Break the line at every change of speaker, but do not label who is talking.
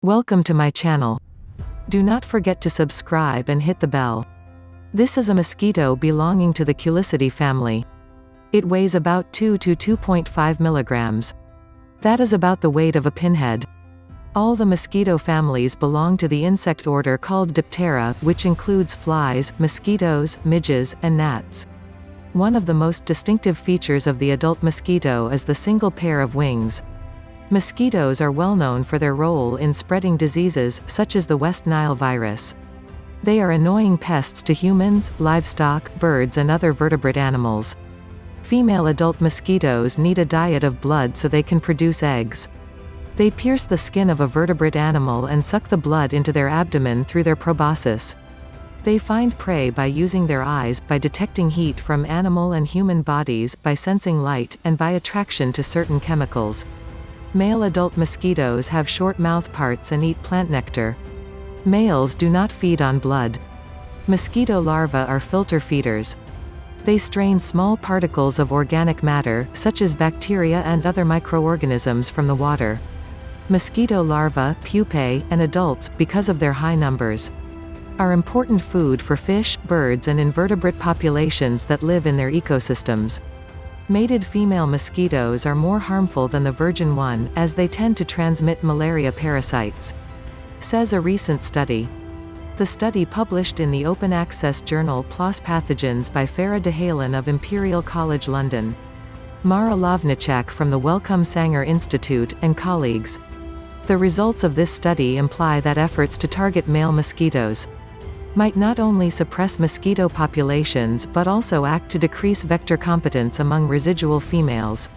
Welcome to my channel. Do not forget to subscribe and hit the bell. This is a mosquito belonging to the Culicidae family. It weighs about 2 to 2.5 milligrams. That is about the weight of a pinhead. All the mosquito families belong to the insect order called Diptera, which includes flies, mosquitoes, midges, and gnats. One of the most distinctive features of the adult mosquito is the single pair of wings. Mosquitoes are well known for their role in spreading diseases, such as the West Nile virus. They are annoying pests to humans, livestock, birds and other vertebrate animals. Female adult mosquitoes need a diet of blood so they can produce eggs. They pierce the skin of a vertebrate animal and suck the blood into their abdomen through their proboscis. They find prey by using their eyes, by detecting heat from animal and human bodies, by sensing light, and by attraction to certain chemicals. Male adult mosquitoes have short mouth parts and eat plant nectar. Males do not feed on blood. Mosquito larvae are filter feeders. They strain small particles of organic matter, such as bacteria and other microorganisms from the water. Mosquito larvae, pupae, and adults, because of their high numbers, are important food for fish, birds and invertebrate populations that live in their ecosystems. Mated female mosquitoes are more harmful than the virgin one, as they tend to transmit malaria parasites, says a recent study. The study, published in the open-access journal PLOS Pathogens by Farah de Halen of Imperial College London, Mara Lovnicek from the Wellcome Sanger Institute, and colleagues. The results of this study imply that efforts to target male mosquitoes might not only suppress mosquito populations but also act to decrease vector competence among residual females.